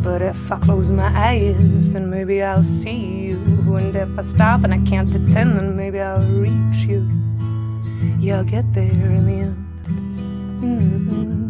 But if I close my eyes, then maybe I'll see you. And if I stop and I can't attend, then maybe I'll reach you. Yeah, I'll get there in the end.